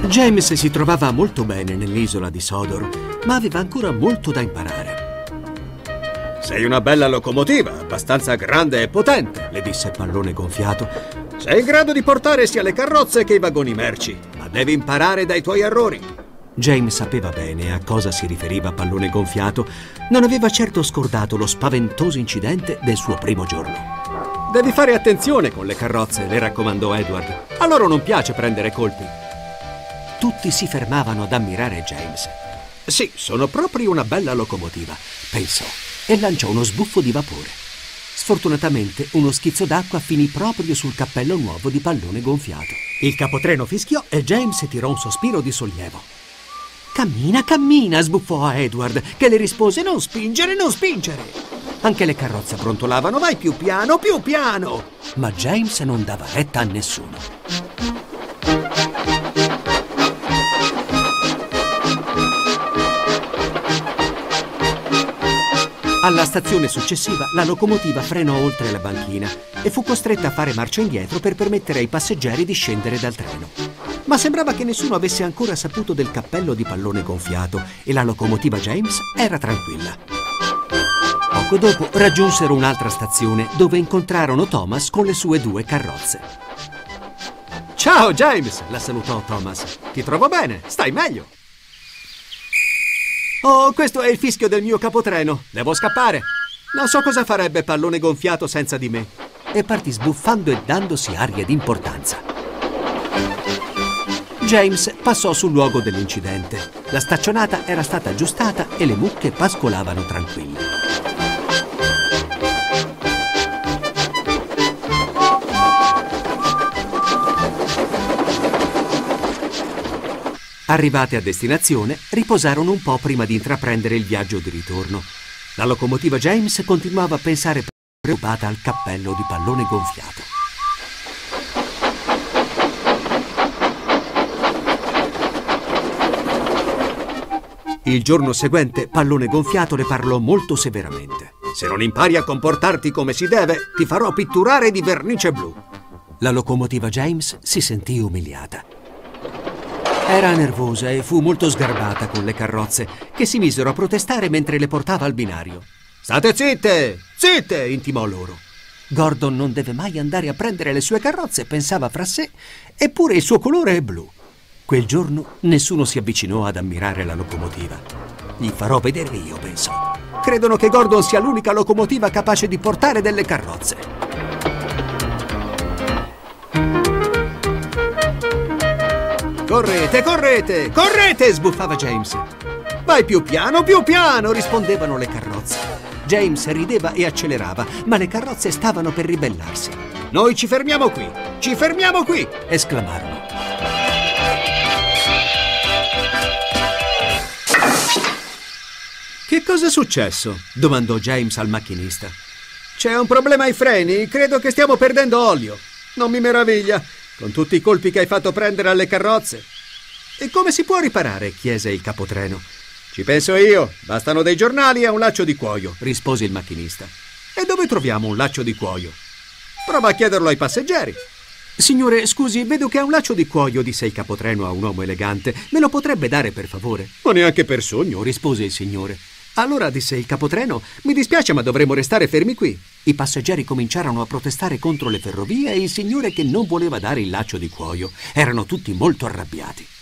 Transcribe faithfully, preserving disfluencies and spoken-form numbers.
James si trovava molto bene nell'isola di Sodor, ma aveva ancora molto da imparare. Sei una bella locomotiva, abbastanza grande e potente, le disse Pallone Gonfiato. Sei in grado di portare sia le carrozze che i vagoni merci, ma devi imparare dai tuoi errori. James sapeva bene a cosa si riferiva Pallone Gonfiato. Non aveva certo scordato lo spaventoso incidente del suo primo giorno. Devi fare attenzione con le carrozze, le raccomandò Edward. A loro non piace prendere colpi. Tutti si fermavano ad ammirare James. Sì, sono proprio una bella locomotiva, pensò, e lanciò uno sbuffo di vapore. Sfortunatamente uno schizzo d'acqua finì proprio sul cappello nuovo di Pallone Gonfiato. Il capotreno fischiò e James tirò un sospiro di sollievo. «Cammina, cammina!» sbuffò a Edward, che le rispose: «Non spingere, non spingere!» Anche le carrozze brontolavano: «Vai più piano, più piano!» Ma James non dava retta a nessuno. Alla stazione successiva la locomotiva frenò oltre la banchina e fu costretta a fare marcia indietro per permettere ai passeggeri di scendere dal treno. Ma sembrava che nessuno avesse ancora saputo del cappello di Pallone Gonfiato e la locomotiva James era tranquilla. Poco dopo raggiunsero un'altra stazione dove incontrarono Thomas con le sue due carrozze. «Ciao James!» la salutò Thomas. «Ti trovo bene, stai meglio!» «Oh, questo è il fischio del mio capotreno. Devo scappare. Non so cosa farebbe Pallone Gonfiato senza di me.» E partì sbuffando e dandosi aria d'importanza. James passò sul luogo dell'incidente. La staccionata era stata aggiustata e le mucche pascolavano tranquille. Arrivate a destinazione, riposarono un po' prima di intraprendere il viaggio di ritorno. La locomotiva James continuava a pensare preoccupata al cappello di Pallone Gonfiato. Il giorno seguente Pallone Gonfiato le parlò molto severamente. «Se non impari a comportarti come si deve, ti farò pitturare di vernice blu.» La locomotiva James si sentì umiliata. Era nervosa e fu molto sgarbata con le carrozze, che si misero a protestare mentre le portava al binario. «State zitte! Zitte!» intimò loro. Gordon non deve mai andare a prendere le sue carrozze, pensava fra sé, eppure il suo colore è blu. Quel giorno nessuno si avvicinò ad ammirare la locomotiva. «Gli farò vedere io», pensò. «Credono che Gordon sia l'unica locomotiva capace di portare delle carrozze.» «Correte, correte, correte!» sbuffava James. «Vai più piano, più piano!» rispondevano le carrozze. James rideva e accelerava, ma le carrozze stavano per ribellarsi. «Noi ci fermiamo qui! Ci fermiamo qui!» esclamarono. «Che cosa è successo?» domandò James al macchinista. «C'è un problema ai freni, credo che stiamo perdendo olio. Non mi meraviglia, con tutti i colpi che hai fatto prendere alle carrozze.» «E come si può riparare?» chiese il capotreno. «Ci penso io, bastano dei giornali e un laccio di cuoio», rispose il macchinista. «E dove troviamo un laccio di cuoio?» «Prova a chiederlo ai passeggeri.» «Signore, scusi, vedo che ha un laccio di cuoio», disse il capotreno a un uomo elegante. «Me lo potrebbe dare, per favore?» «Ma neanche per sogno», rispose il signore. «Allora», disse il capotreno, «mi dispiace, ma dovremo restare fermi qui.» I passeggeri cominciarono a protestare contro le ferrovie e il signore che non voleva dare il laccio di cuoio. Erano tutti molto arrabbiati.